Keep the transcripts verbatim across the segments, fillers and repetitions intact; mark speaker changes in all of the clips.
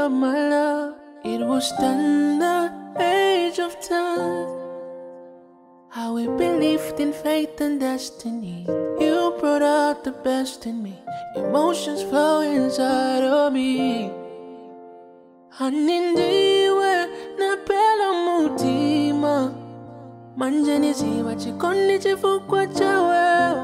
Speaker 1: of my love. It was done the age of ten. How we believed in fate and destiny. You brought out the best in me. Emotions flow inside of me. Hanindiwe na Brown Mutima. Manjani ziwa chikondi chifukwa chawe.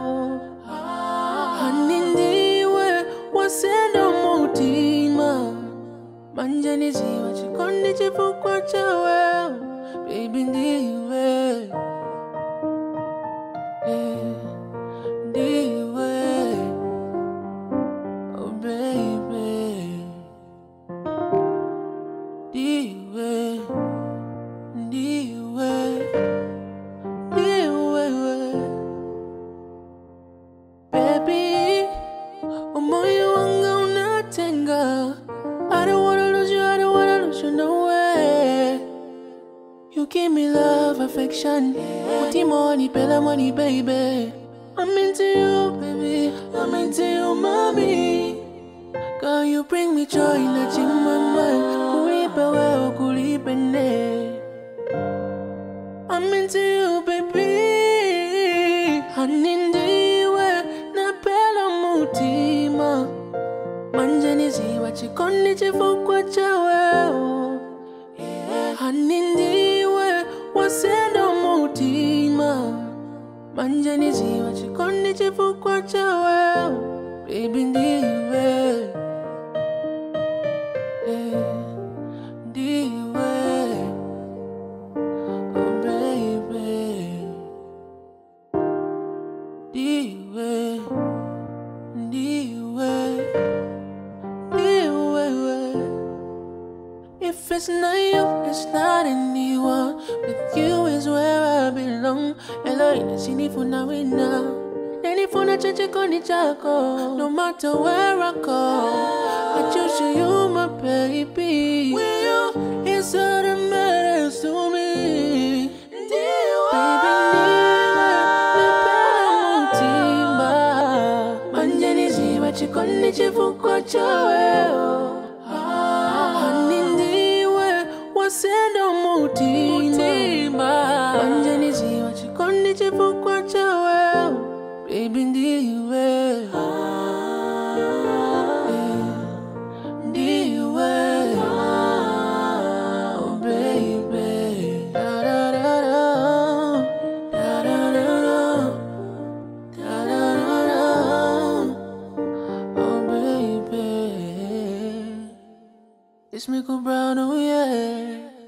Speaker 1: Hanindiwe wasendo mutima. Manjani ziwa chikondi chifukwa chawe. Baby ndiwe. Ndiwe. Oh baby. Ndiwe. Ndiwe. Baby, umoyo wanga unatenga. I don't wanna lose you, I don't wanna lose you, no way. You give me love, affection. Muti money, pela money, baby. I'm into you, baby. I'm into you, mommy. Girl, you bring me joy in a chimama. Kulipe weo, kulipe ne. I'm into you, baby. Hanindiwe na Brown Mutima. Manjani ziwa chikondi chifukwa chawe. Hanindiwe wasendo mutima. Manjani ziwa chikondi chifukwa chawe. Baby ndiwe. Ndiwe. Oh baby. Ndiwe. Ndiwe. If it's not you, it's not anyone. With you is where I belong. Ela inasini funa wina. Neni funa cheche koni chako. No matter where I go, I choose you, my baby. With you is all that matters to me. Baby, ndiwe na Brown Mutima. Manjani ziwa chikondi chifukwa chawe. Wasendo mutima. Manjani ziwa chikondi chifukwa chawe. Baby ndiwe. Ndiwe. Oh baby. Da da da da. Da da da da. Da da da da. Oh baby. It's me, Brown, oh yeah.